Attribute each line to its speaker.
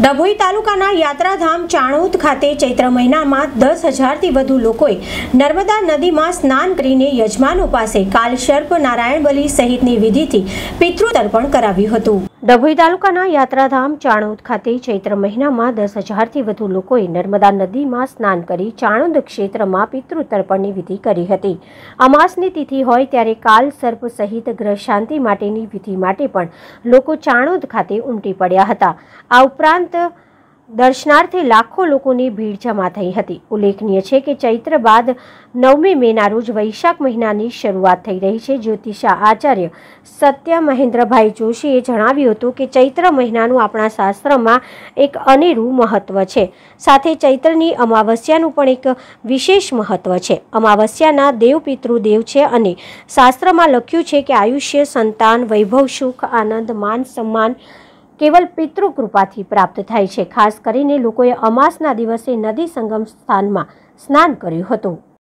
Speaker 1: ડભોઈ તાલુકાના યાત્રાધામ ચાણોદ ખાતે ચૈત્ર મહિનામાં 10,000થી વધુ લોકોએ નર્મદા નદીમાં સ્નાન કરીને યજમાનો પાસે કાલસર્પ નારાયણ બલિ સહિતની વિધિથી પિતૃતર્પણ કરાવ્યું હતું। ડભોઈ તાલુકાના યાત્રાધામ ચાણોદ ખાતે ચૈત્ર મહિનામાં 10,000થી વધુ લોકોએ નર્મદા નદીમાં સ્નાન કરી ચાણોદ ક્ષેત્રમાં પિતૃતર્પણની વિધિ કરી હતી। અમાસની તિથિ હોય ત્યારે કાલસર્પ સહિત ગ્રહ શાંતિ માટેની વિધિ માટે પણ લોકો ચાણોદ ખાતે ઉમટી પડ્યા હતા। આ ઉપરાંત દર્શનાર્થે લાખો લોકોની ભીડ જમા થઈ હતી। ઉલ્લેખનીય છે કે ચૈત્ર બાદ 9મી મેના રોજ વૈશાખ મહિનાની શરૂઆત થઈ રહી છે। જ્યોતિષા આચાર્ય સત્ય મહેન્દ્રભાઈ જોશીએ જણાવ્યું હતું કે ચૈત્ર મહિનાનું આપણા શાસ્ત્રમાં એક અનેરું મહત્વ છે। સાથે ચૈત્રની અમાવસ્યાનું પણ એક વિશેષ મહત્વ છે। અમાવસ્યાના દેવ પિતૃદેવ છે અને શાસ્ત્રમાં લખ્યું છે કે આયુષ્ય, સંતાન, વૈભવ, સુખ, આનંદ, માન સન્માન કેવલ પિતૃ કૃપાથી પ્રાપ્ત થાય છે। ખાસ કરીને લોકોએ અમાસના દિવસે નદી સંગમ સ્થાનમાં સ્નાન કર્યું હતું।